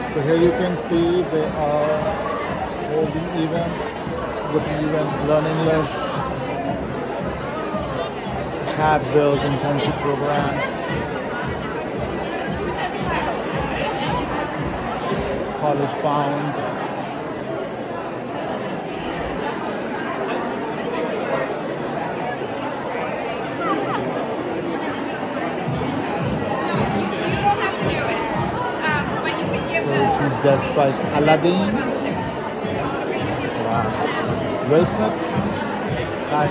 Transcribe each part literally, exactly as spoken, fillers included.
So here you can see they are holding events, different events, Learn English, Have Built internship programs, College Bound. She's just like Aladdin. Wow. Will Smith. Hi.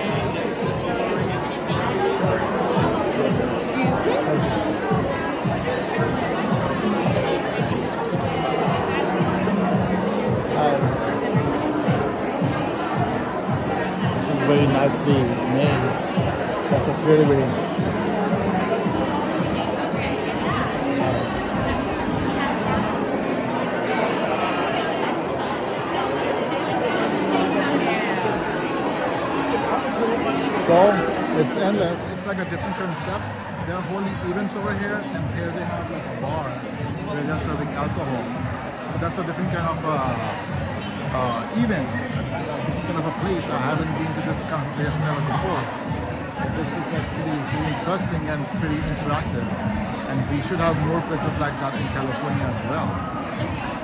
Excuse me? Hi. She's very nicely made. That's a very, very So it's endless. It's like a different concept. They're holding events over here, and here they have like a bar where they're serving alcohol. So that's a different kind of uh, uh, event, kind of a place. I haven't been to this kind of place never before. So this is like pretty, pretty interesting and pretty interactive. And we should have more places like that in California as well.